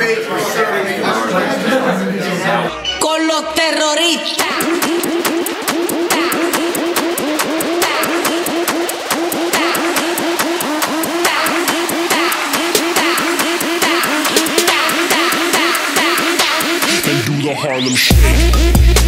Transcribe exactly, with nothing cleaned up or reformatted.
Con los terroristas. And do the Harlem Shake.